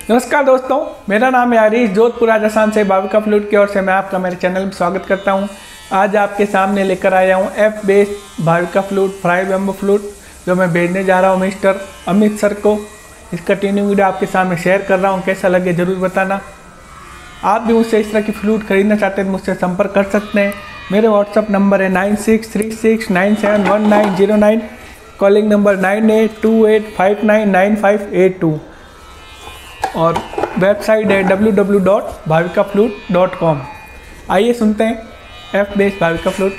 नमस्कार दोस्तों, मेरा नाम है आरिश। जोधपुर राजस्थान से भाविका फ्लूट की ओर से मैं आपका मेरे चैनल में स्वागत करता हूं। आज आपके सामने लेकर आया हूं एफ बेस भाविका फ्लूट फ्राई बैम्बू फ्लूट, जो मैं भेजने जा रहा हूं मिस्टर अमित सर को। इसका ट्यूनिंग वीडियो आपके सामने शेयर कर रहा हूं, कैसा लगे ज़रूर बताना। आप भी मुझसे इस तरह की फ्लूट खरीदना चाहते हैं तो मुझसे संपर्क कर सकते हैं। मेरे व्हाट्सअप नंबर है 9636971909, कॉलिंग नंबर 9828599582 और वेबसाइट है www.bhavikaflute.com। आइए सुनते हैं एफ बेस भाविका फ्लूट।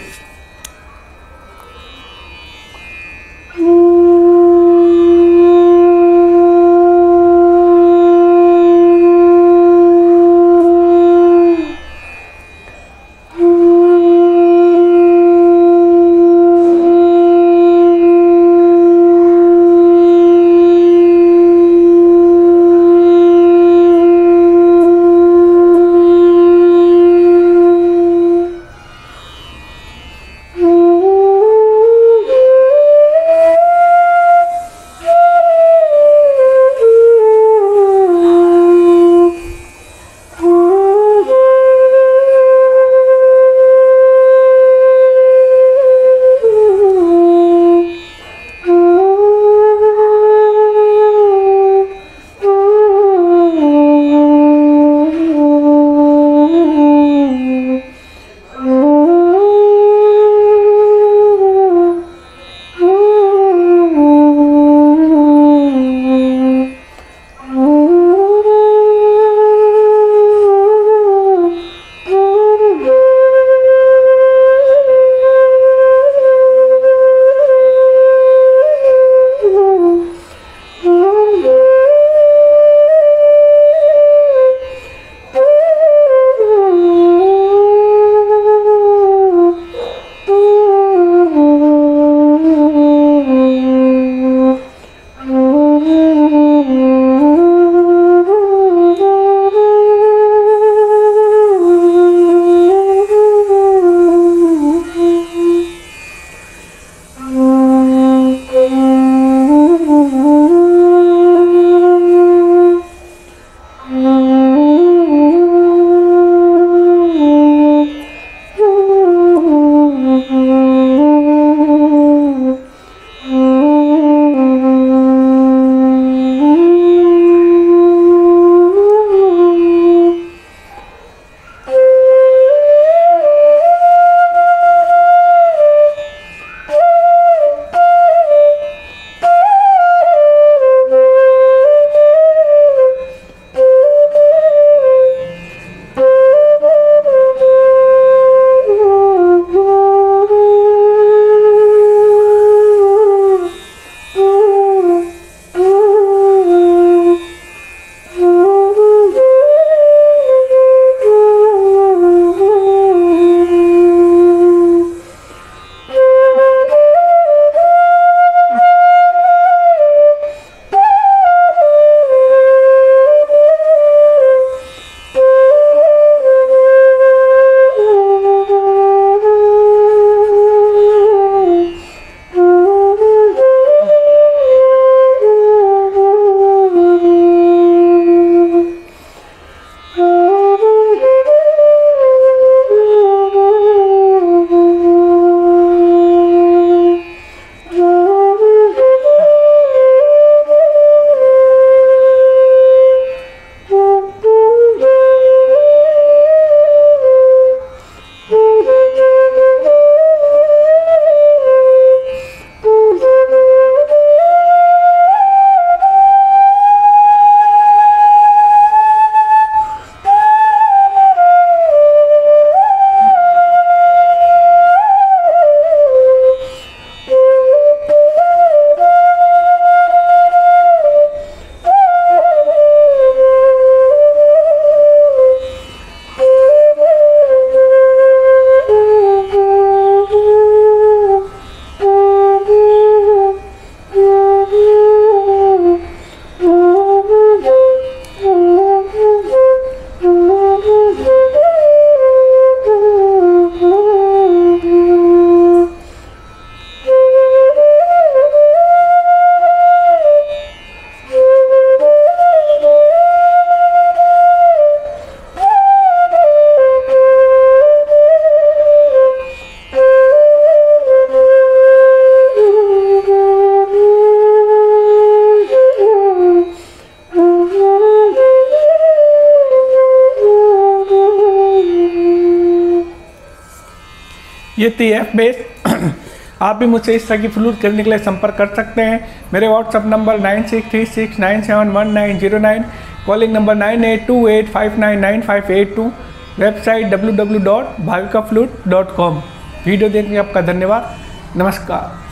ये थी एफ बेस। आप भी मुझसे इस तरह की फ्लूट खरीदने के लिए संपर्क कर सकते हैं। मेरे WhatsApp number 9636971509, calling number 9828599582, website www.bhavika flute.com। Video देखने के आपका धन्यवाद। नमस्कार।